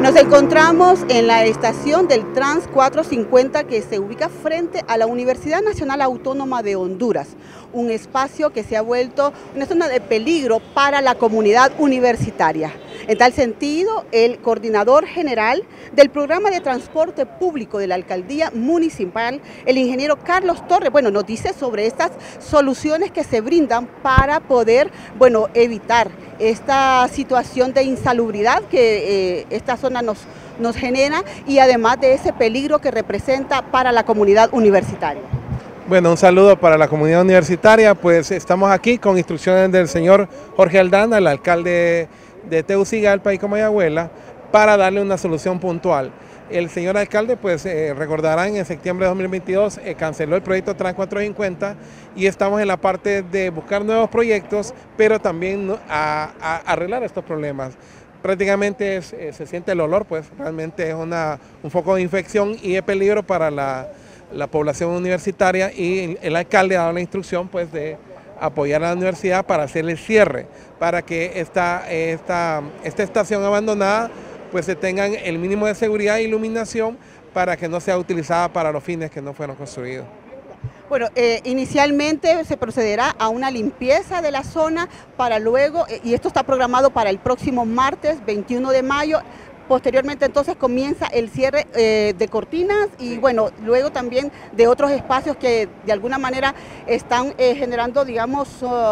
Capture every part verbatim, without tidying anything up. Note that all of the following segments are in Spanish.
Nos encontramos en la estación del Trans cuatrocientos cincuenta que se ubica frente a la Universidad Nacional Autónoma de Honduras, un espacio que se ha vuelto una zona de peligro para la comunidad universitaria. En tal sentido, el coordinador general del programa de transporte público de la alcaldía municipal, el ingeniero Carlos Torres, bueno, nos dice sobre estas soluciones que se brindan para poder, bueno, evitar esta situación de insalubridad que eh, esta zona nos, nos genera y además de ese peligro que representa para la comunidad universitaria. Bueno, un saludo para la comunidad universitaria, pues estamos aquí con instrucciones del señor Jorge Aldana, el alcalde de Tegucigalpa y Comayagüela, para darle una solución puntual. El señor alcalde, pues eh, recordarán, en septiembre de dos mil veintidós eh, canceló el proyecto Trans cuatrocientos cincuenta y estamos en la parte de buscar nuevos proyectos, pero también a, a arreglar estos problemas. Prácticamente es, eh, se siente el olor, pues realmente es una, un foco de infección y es peligro para la, la población universitaria, y el alcalde ha dado la instrucción pues de apoyar a la universidad para hacer el cierre, para que esta, esta, esta estación abandonada pues se tengan el mínimo de seguridad e iluminación para que no sea utilizada para los fines que no fueron construidos. Bueno, eh, inicialmente se procederá a una limpieza de la zona para luego, eh, y esto está programado para el próximo martes veintiuno de mayo, posteriormente entonces comienza el cierre eh, de cortinas y bueno, luego también de otros espacios que de alguna manera están eh, generando, digamos,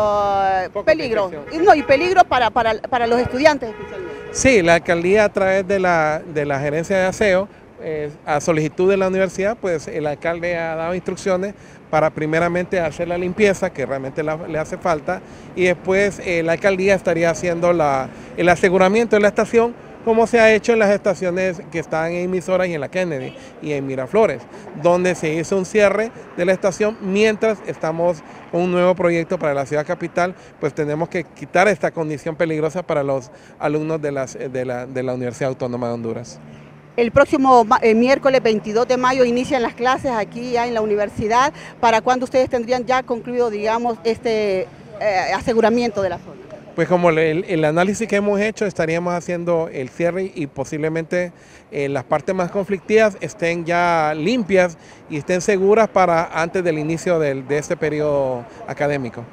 uh, peligro. Y, no, y peligro para, para, para los estudiantes especialmente. Sí, la alcaldía a través de la, de la gerencia de aseo, eh, a solicitud de la universidad, pues el alcalde ha dado instrucciones para primeramente hacer la limpieza, que realmente la, le hace falta, y después eh, la alcaldía estaría haciendo la, el aseguramiento de la estación, como se ha hecho en las estaciones que están en Emisoras y en la Kennedy y en Miraflores, donde se hizo un cierre de la estación mientras estamos con un nuevo proyecto para la ciudad capital, pues tenemos que quitar esta condición peligrosa para los alumnos de, las, de, la, de la Universidad Autónoma de Honduras. El próximo eh, miércoles veintidós de mayo inician las clases aquí ya en la universidad. ¿Para cuándo ustedes tendrían ya concluido, digamos, este eh, aseguramiento de la zona? Pues como el, el análisis que hemos hecho, estaríamos haciendo el cierre y posiblemente eh, las partes más conflictivas estén ya limpias y estén seguras para antes del inicio del, de este periodo académico.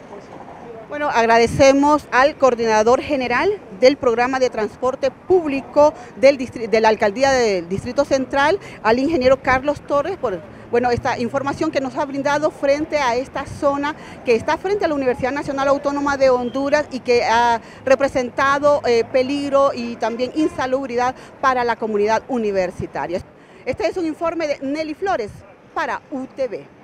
Bueno, agradecemos al coordinador general del programa de transporte público del de la alcaldía del Distrito Central, al ingeniero Carlos Torres, por bueno, esta información que nos ha brindado frente a esta zona que está frente a la Universidad Nacional Autónoma de Honduras y que ha representado eh, peligro y también insalubridad para la comunidad universitaria. Este es un informe de Nelly Flores para U T V.